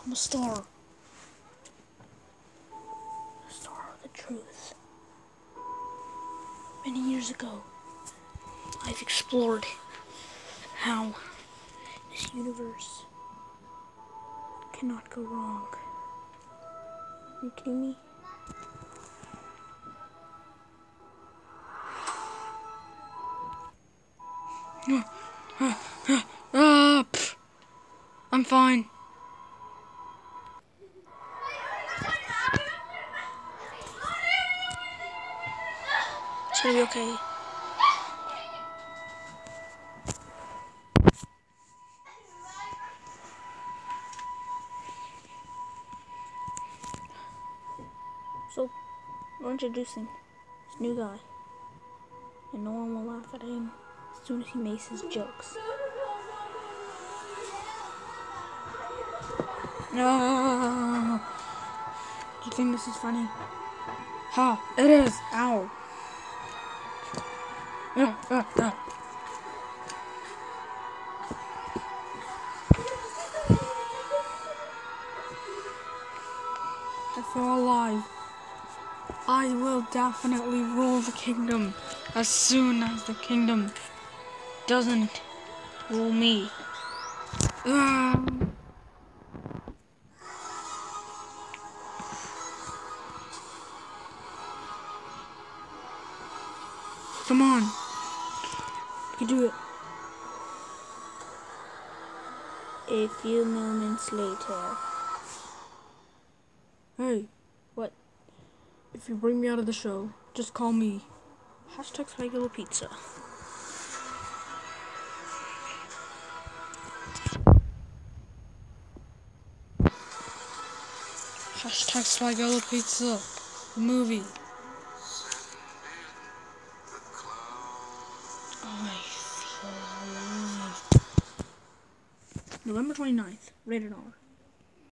I'm a star. A star of the truth. Many years ago, I've explored how this universe cannot go wrong. Are you kidding me? I'm fine. It's gonna be okay. So, we're introducing this new guy, and no one will laugh at him as soon as he makes his jokes. No! Do you think this is funny? Ha! It is! Ow! If you're alive, I will definitely rule the kingdom as soon as the kingdom doesn't rule me. Come on. You can do it. A few moments later. Hey, what? If you bring me out of the show, just call me #SpaghettiPizza. #SpaghettiPizza, the movie. I feel alive. November 29th, rated R.